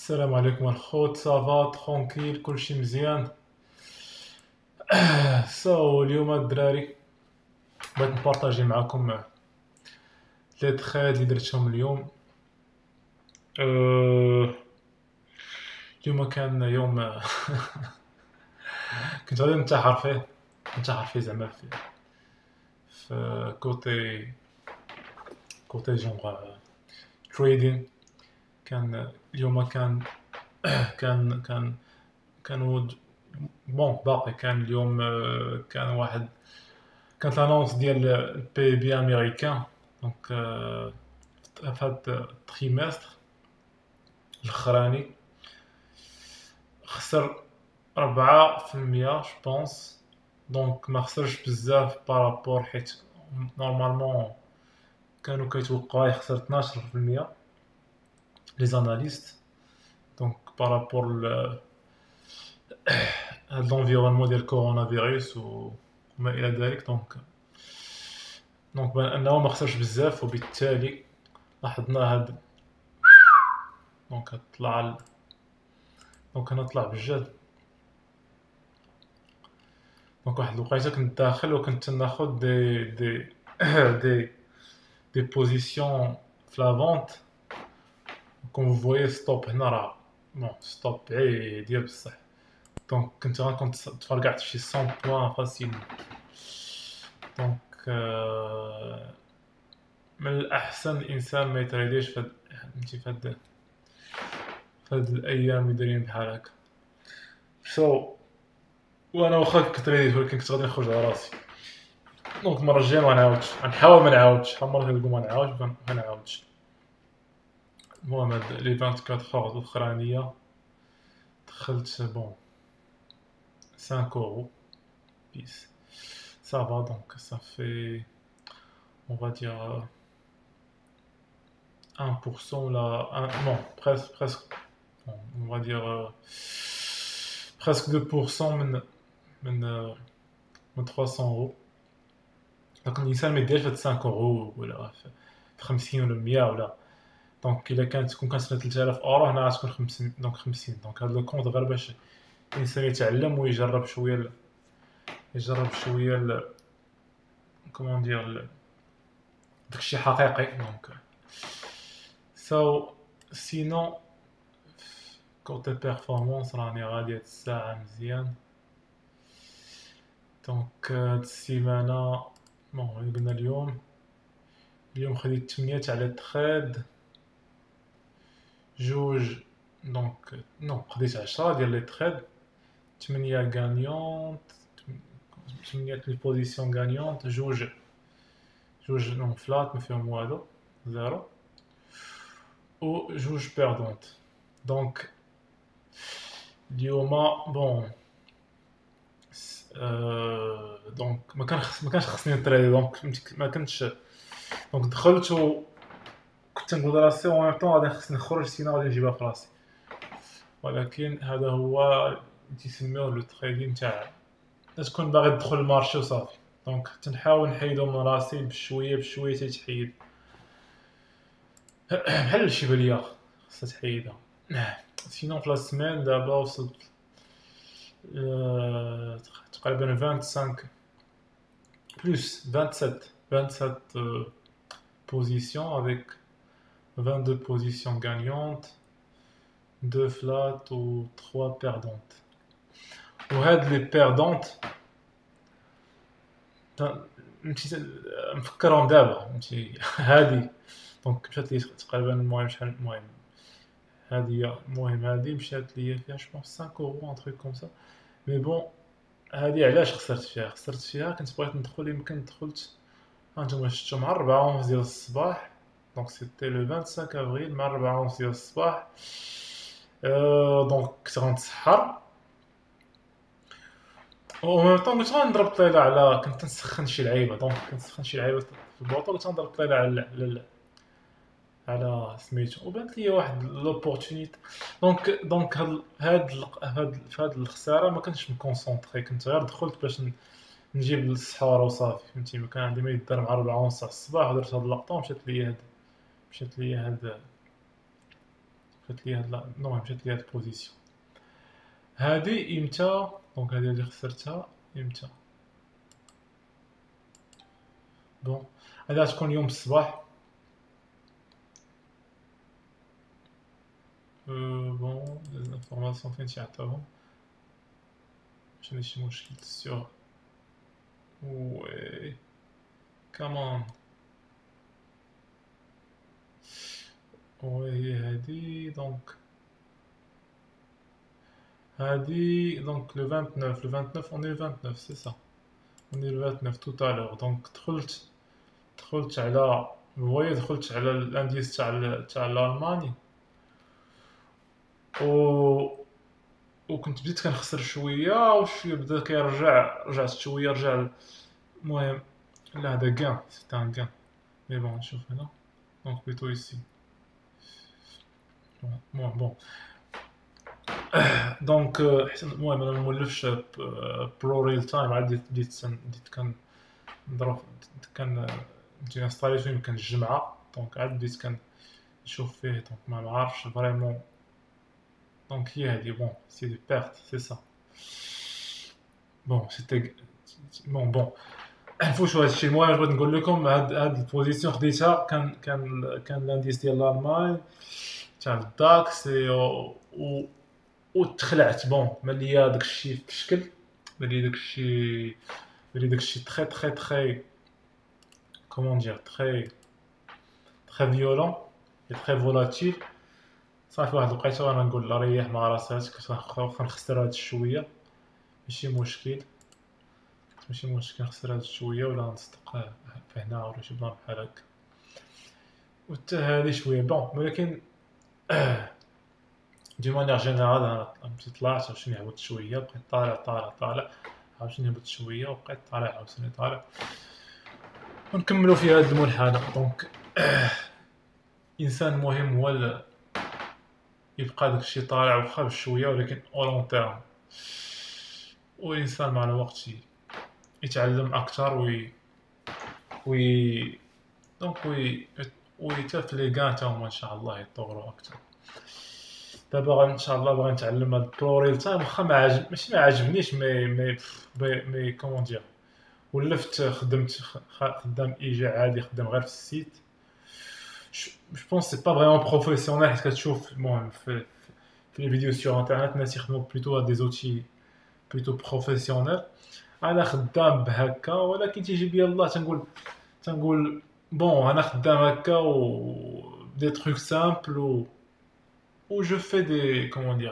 السلام عليكم الخوت، صافا ترونكيل كلشي مزيان. اليوم الدراري بغيت نبارطاجي معاكم لي تخيد اللي درتهم اليوم. أه، اليوم كان يوم كنت غادي ننتحر فيه زعما في كوتي جونغ تريدين. كان اليوم كان كانوا بون باقي كان اليوم كان واحد كانت لانونس ديال البي بي امريكان. دونك في هاد التريمستر الاخراني خسر 4% جوبونس. دونك ما خسرش بزاف بارابور، حيت نورمالمون كانوا كيتوقعوا يخسر 12% لي زاناليست. دونك بارابور هاد لونفيرونمون ديال كورونا فيروس وما الى ذلك. دونك بان انه ما خسرش بزاف، وبالتالي لاحظنا هاد دونك طلع دونك انا طلع بالجد. دونك واحد الوقيته كنت داخل وكنت ناخد دي دي دي بوزيسيون في لا فونت. كون فويي ستوب هنا راه بون ستوب عادي بصح. دونك كنت تفرقعت في شي 100 بوان فاسيل. دونك من الاحسن الانسان ما يتريديش فهاد الايام اللي دايرين بحال هكا. وانا واخا كنت ريديت، ولكن كنت غادي نخرج على راسي. دونك المره الجايه ما نعاودش، غنحاول ما نعاودش. شحال من مره كنقول ما نعاودش ما نعاودش. المهم هاد لي 24 اور الاخرانيه دخلت بون 5 اورو بيس سافا. دونك صافي on va dire 1% ولا non presque bon, on va dire presque 2% من 300 اورو. دونك الانسان ما يديرش هاد 5 اورو ولا في 50 ولا 100 ولا. دونك الا تكون كنسنى 3000 اورو هنا غتكون 50. دونك 50. دونك هاد لو كونط غير باش الانسان يتعلم ويجرب شويه كومون دير داكشي حقيقي. دونك سينون كوتي بيرفورمانس راني غادي هاد الساعه مزيان. دونك هاد السيمانه بون قلنا اليوم خديت 8 تاع لي تريد، جوج دونك خديت 10 ديال لي تريد، 8 غانيونت، 8 لي بوزيسيون غانيونت، جوج نون فلات ما فيهم والو زيرو، و جوج بيردونت. دونك اليوم بون دونك ما كانش خصني نتريدي. دونك ما كنتش. دونك دخلت و كنت نقول راسي و ميم طون غادي خصني نخرج، سينا غادي نجيبها في راسي. ولكن هذا هو تيسميوه لو تريدين تاع تكون باغي تدخل المارشي وصافي. دونك تنحاول نحيدو من راسي بشويه بشويه تيتحيد، بحال الشبليه خصها تحيدها. سينون في لا سيمين دابا وصلت تقريبا 25 بلس 27 positions avec 22 positions gagnantes, 2 flats ou 3 perdantes. وهاد لي بيردونت مفكرهم دابا فهمتي. هادي دونك مشات لي تقريبا المهم شحال المهم هادي مشات لي فيها جو بونس 5 اورو ان تروك كوم سا. مي بون هادي علاش خسرت فيها كنت بغيت ندخل. يمكن دخلت هانتوما شفتو مع 4:11 ديال الصباح. دونك سيتي لو 25 افريل مع 4:11 ديال الصباح. دونك كنت غنتسحر و ميم طون كنت غنضرب طيله على كنت نسخن شي لعيبه. دونك كنسخن شي لعيبه في البوطو، كنت غنضرب طيله على سميتو، وبانت لي واحد لوبورتونيتي. دونك هاد الخساره ما كنتش مكونسونطري، كنت غير دخلت باش نجيب السحور وصافي فهمتي. ما كان عندي ما يدار مع 4:11 الصباح ودرت هاد اللقطه ومشات لي هاد مشات لي هاد المهم مشات لي هاد البوزيسيون هادي امتى. دونك هادي اللي خسرتها امتى. بون هادي غتكون يوم الصباح. بون الانفورماسيون فين تيعطيوهم باش عندي شي مشكل سيغ. وي كمان وي هي هادي. هادي دونك لو 29 on est le 29 c'est ça. on est le 29 tout à l'heure. دونك دخلت على فوايي دخلت على الانديس تاع الالماني وكنت بديت كنخسر شويه وشويه بدا كيرجع. رجعت شويه رجع. المهم لا هذا كان سيت ان كان مي بون نشوف هنا دونك بيتو ايسي. بون دونك المهم انا مولفش برو ريل تايم. عاد بديت كنضرب انستاليتو يمكن الجمعه. دونك عاد بديت كنشوف فيه. دونك ما عارفش فريمون. دونك هي هادي بون سي دي بيرت سي سا. بون سيتي بون نفوتو هادشي. المهم بغيت نقول لكم هاد البوزيسيون خديتها كان لانديس ديال الالمان تاع الداكس وتخلعت. بون ملي داكشي في الشكل ملي داكشي تري تري تري كومون دير تري فيولون اي تري فولاتيل. صافي واحد الوقيته وانا نقول لا ريح مع راساتك واخا نخسر هاد الشويه ماشي مشكل نخسر هاد الشويه ولا نصدق هنا ولا شي بلان بحال هكا وحتى هادي شويه بون. ولكن دي مانيير جينيرال انا طلعت عاوتاني هبطت شويه بقيت طالع عاوتاني هبطت شويه وبقيت طالع عاوتاني طالع ونكملوا في هذا المنحنى. دونك الانسان مهم هو يبقى داكشي طالع واخا بشويه ولكن او لون تيرم. والانسان مع الوقت يتعلم اكثر دونك حتى في لي كان تاهما ان شاء الله يطوروا اكثر. دابا ان شاء الله باغي نتعلم هاد البرو ريل تايم واخا ماشي ما عجبنيش مي كومون دير. ولفت خدام ايجا عادي خدام غير في السيت. جو بونس سي با فريمون بروفيسيونيل حيت كتشوف المهم في لي فيديو سور انترنت الناس يخدموا بلوتو دي زوتي بلوتو بروفيسيونيل. انا خدام بهكا ولكن تيجي بيا الله تنقول بون انا خدام هكا و دي تروك سامبل où je fais des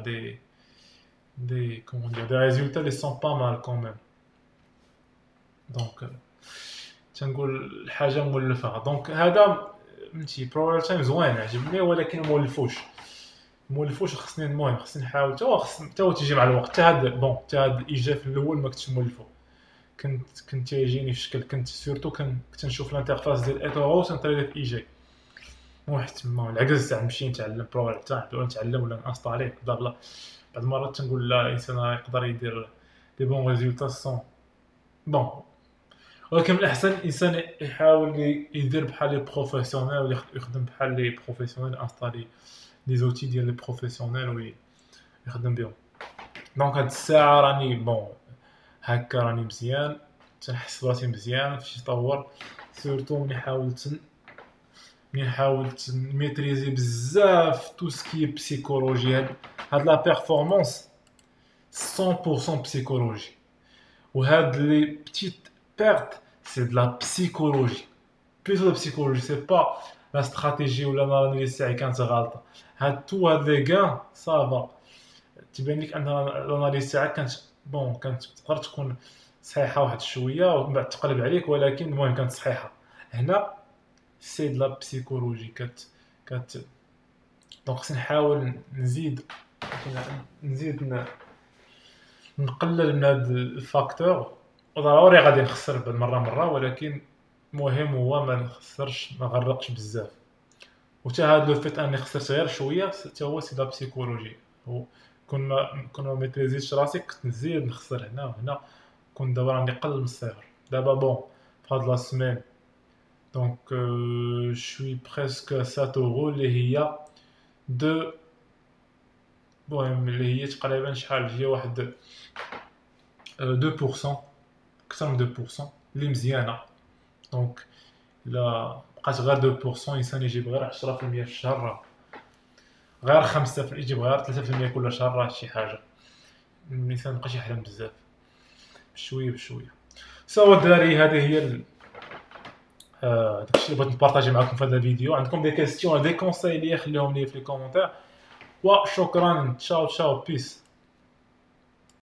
des résultats qui sont pas mal quand même. donc تنقول الحاجه مولفها. دونك هذا فهمتي برو تايم زوين عجبني ولكن مولفوش خصني المهم خصني نحاول حتى هو تيجي مع الوقت. حتى هاد الايجا في الاول ما كنتش مولفو. كنت تيجيني في شكل كنت سورتو كنت نشوف الانترفاس ديال ايتورو تنطري في ايجي واحد تما العجز تاع نمشي نتعلم برو تاع ولا نتعلم ولا نانستالي بلا بلا. بعض المرات تنقول لا الانسان يقدر يدير دي بون ريزولتا سون بون. ولكن من الاحسن الانسان يحاول يدير بحال لي بروفيسيونيل ولا يخدم بحال لي بروفيسيونيل انستالي لي زوتي ديال لي بروفيسيونيل ويخدم بهم. دونك هاد الساعه راني بون هكا راني مزيان تنحس براسي مزيان فاش نطور سورتو ملي حاولت نميتريزي بزاف تو سكي بسيكولوجي. هاد لا بيرفورمانس 100% بسيكولوجي وهاد لي بتيت بيرت سي دو لا بسيكولوجي بلوتو بسيكولوجي. سي با لا استراتيجي ولا الاناليز تاعي كانت غلطه. هاد لي كان صافا تبان لك ان الاناليز تاعك كانت بون كانت تقدر تكون صحيحه واحد شويه ومن بعد تقلب عليك ولكن المهم كانت صحيحه. هنا سي دو لا بسيكولوجي كات دونك خصني نحاول نزيد نقلل من هاد الفاكتور. وضروري غادي نخسر بالمره ولكن المهم هو ما نخسرش ما نغرقش بزاف. وحتى هاد لو فيت اني خسرت غير شويه حتى هو سي دا بسيكولوجي. كون ما ميتريزيتش راسي كنت نزيد نخسر هنا وهنا كنت دابا راني قل من الصفر. دابا بون فهاد لا سيمين دونك شوي بريسك 7 اورو اللي هي المهم اللي هي تقريبا شحال هي واحد 2%، اكثر من 2% اللي مزيانه. دونك الا بقات غير 2% الانسان يجيب غير 10% في الشهر، غير 5% يجيب غير 3% كل شهر، راه شي حاجه الانسان مابقاش يحلم بزاف، بشويه بشويه. سوا الدراري هذه هي داكشي اللي بغيت نبارطاجي معكم في هذا الفيديو. عندكم دي كيستيون دي كونساي اللي خليهم لي في لي كومونتير، وشكرا. تشاو تشاو بيس.